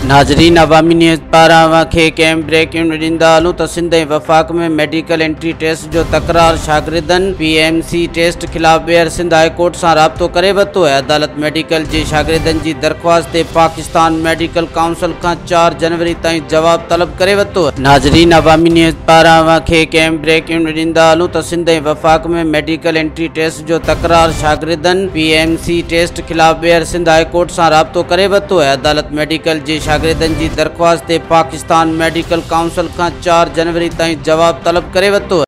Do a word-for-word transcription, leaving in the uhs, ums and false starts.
नाज़रीन, अवामी न्यूज़ पारां खे कंहिं ब्रेकिंग न्यूज़ ॾींदा हलूं त सिंध ऐं वफ़ाक़ में मेडिकल एंट्री टेस्ट जो तकरार शागिर्दनि पी एम सी टेस्ट ख़िलाफ़ ॿीहर सिंध हाई कोर्ट सां राब्तो करे वरितो आहे। अदालत मेडिकल जे शागिर्दनि जी दरख़्वास्त ते पाकिस्तान मेडिकल काउंसिल खां चार जनवरी ताईं जवाब तलब करे वरितो आहे। नाज़रीन, अवामी न्यूज़ पारां खे कंहिं ब्रेकिंग न्यूज़ ॾींदा हलूं त सिंध ऐं वफ़ाक़ में मेडिकल एंट्री टेस्ट जो तकरार शागिर्दनि पी एम सी टेस्ट ख़िलाफ़ ॿीहर सिंध हाई कोर्ट सां राब्तो करे वरितो आहे। अदालत मेडिकल जे शागिर्दनि जी दरख़्वास्त ते पाकिस्तान मेडिकल काउंसिल खां चार जनवरी ताईं जवाब तलब करे वरितो आहे।